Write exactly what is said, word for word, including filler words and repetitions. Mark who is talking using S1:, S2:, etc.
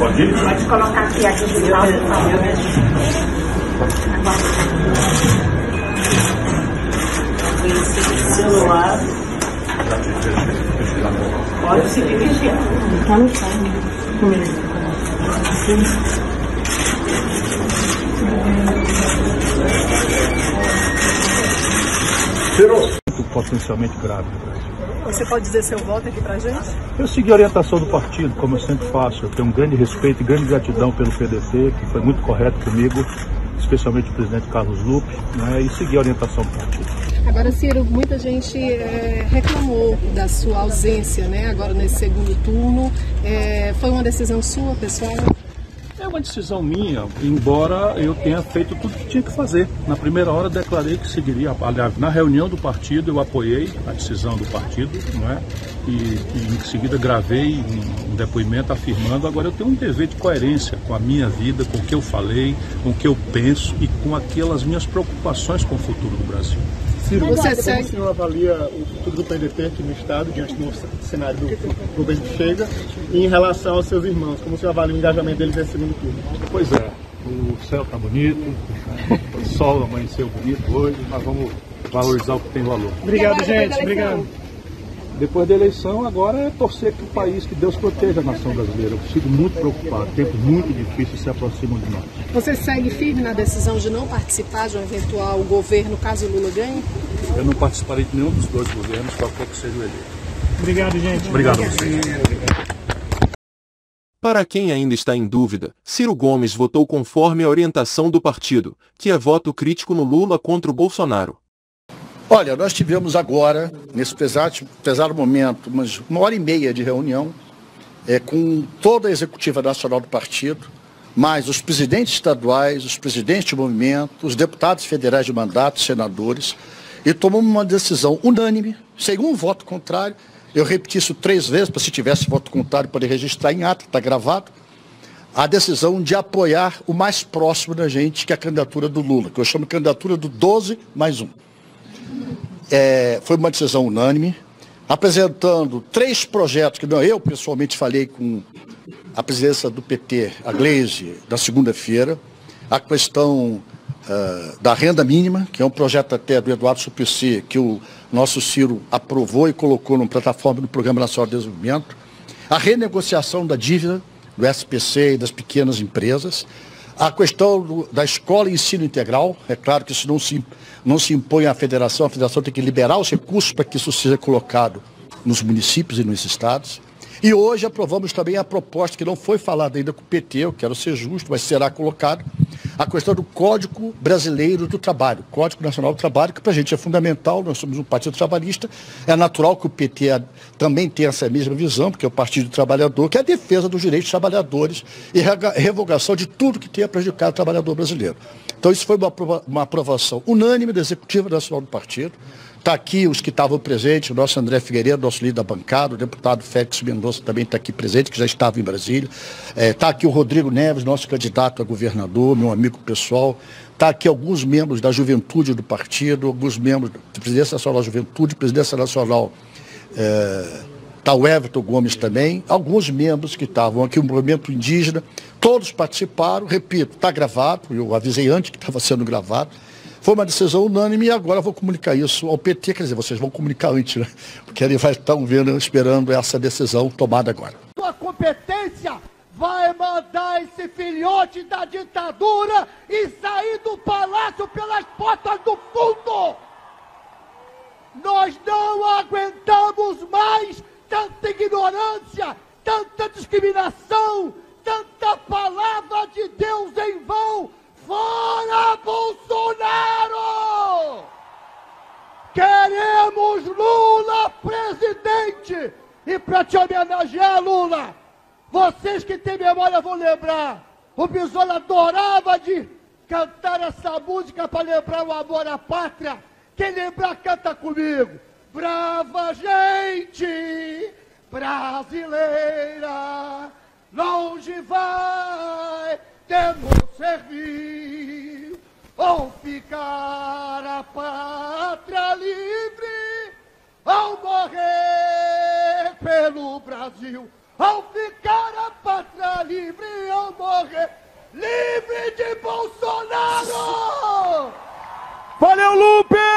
S1: Pode ir?
S2: Pode colocar aqui a digital. Esse celular. Pode se dirigir. Tá no chão.
S3: Potencialmente grave no Brasil.
S4: Você pode dizer seu voto aqui pra gente?
S3: Eu segui a orientação do partido, como eu sempre faço. Eu tenho um grande respeito e grande gratidão pelo P D T, que foi muito correto comigo, especialmente o presidente Carlos Lupe, né, e segui a orientação do partido.
S4: Agora, Ciro, muita gente é, reclamou da sua ausência, né, agora nesse segundo turno. É, foi uma decisão sua, pessoal?
S3: É uma decisão minha, embora eu tenha feito tudo que tinha que fazer. Na primeira hora declarei que seguiria, aliás, na reunião do partido eu apoiei a decisão do partido, não é? E, e em seguida gravei um, um depoimento afirmando, agora eu tenho um dever de coerência com a minha vida, com o que eu falei, com o que eu penso e com aquelas minhas preocupações com o futuro do Brasil.
S5: Ciro,
S4: você
S5: como
S4: segue...
S5: o senhor avalia o futuro do P D T aqui no Estado, diante do cenário do governo que chega, e em relação aos seus irmãos? Como o senhor avalia o engajamento deles nesse segundo turno?
S3: Pois é, o céu está bonito, o sol amanheceu bonito hoje, nós vamos valorizar o que tem valor.
S5: Obrigado, gente. Obrigado.
S3: Depois da eleição, agora é torcer que o país, que Deus proteja a nação brasileira. Eu fico muito preocupado, tempos muito difíceis se aproximam de nós.
S4: Você segue firme na decisão de não participar de um eventual governo caso Lula ganhe?
S3: Eu não participarei de nenhum dos dois governos, qualquer que seja o eleito.
S5: Obrigado, gente.
S3: Obrigado a vocês.
S6: Para quem ainda está em dúvida, Ciro Gomes votou conforme a orientação do partido, que é voto crítico no Lula contra o Bolsonaro.
S7: Olha, nós tivemos agora, nesse pesado, pesado momento, umas, uma hora e meia de reunião é, com toda a executiva nacional do partido, mais os presidentes estaduais, os presidentes de movimento, os deputados federais de mandato, senadores, e tomamos uma decisão unânime, sem um voto contrário. Eu repeti isso três vezes, para se tivesse voto contrário poder registrar em ata, está gravado, a decisão de apoiar o mais próximo da gente, que é a candidatura do Lula, que eu chamo de candidatura do doze mais um. É, foi uma decisão unânime, apresentando três projetos que não, eu pessoalmente falei com a presidência do P T, a Gleisi, na segunda-feira, a questão uh, da renda mínima, que é um projeto até do Eduardo Suplicy, que o nosso Ciro aprovou e colocou na plataforma do Programa Nacional de Desenvolvimento, a renegociação da dívida do S P C e das pequenas empresas, a questão do, da escola e ensino integral. É claro que isso não se, não se impõe à federação, a federação tem que liberar os recursos para que isso seja colocado nos municípios e nos estados. E hoje aprovamos também a proposta que não foi falada ainda com o P T, eu quero ser justo, mas será colocado, a questão do Código Brasileiro do Trabalho, Código Nacional do Trabalho, que para a gente é fundamental, nós somos um partido trabalhista, é natural que o P T também tenha essa mesma visão, porque é o Partido do Trabalhador, que é a defesa dos direitos dos trabalhadores e revogação de tudo que tenha prejudicado o trabalhador brasileiro. Então isso foi uma, uma aprovação unânime da Executiva Nacional do Partido. Está aqui os que estavam presentes, o nosso André Figueiredo, nosso líder da bancada, o deputado Félix Mendonça também está aqui presente, que já estava em Brasília. Está é, aqui o Rodrigo Neves, nosso candidato a governador, meu amigo pessoal. Está aqui alguns membros da juventude do partido, alguns membros da Presidência Nacional da Juventude, Presidência Nacional, está é, o Everton Gomes também, alguns membros que estavam aqui, o movimento indígena, todos participaram, repito, está gravado, eu avisei antes que estava sendo gravado. Foi uma decisão unânime e agora eu vou comunicar isso ao P T, quer dizer, vocês vão comunicar antes, né? Porque ele vai estar vendo, esperando essa decisão tomada agora.
S8: Sua competência vai mandar esse filhote da ditadura e sair do palácio pelas portas do fundo! Nós não aguentamos mais tanta ignorância, tanta discriminação, tanta palavra de Deus em vão! Fora Bolsonaro! Queremos Lula presidente! E para te homenagear, Lula, vocês que têm memória vão lembrar, o Brizola adorava de cantar essa música para lembrar o amor à pátria. Quem lembrar, canta comigo. Brava gente brasileira, longe vai, temos servir, ou ficar a pátria livre, ou morrer pelo Brasil. ao ficar a pátria livre eu morrer livre de Bolsonaro!
S1: Valeu, Lupe!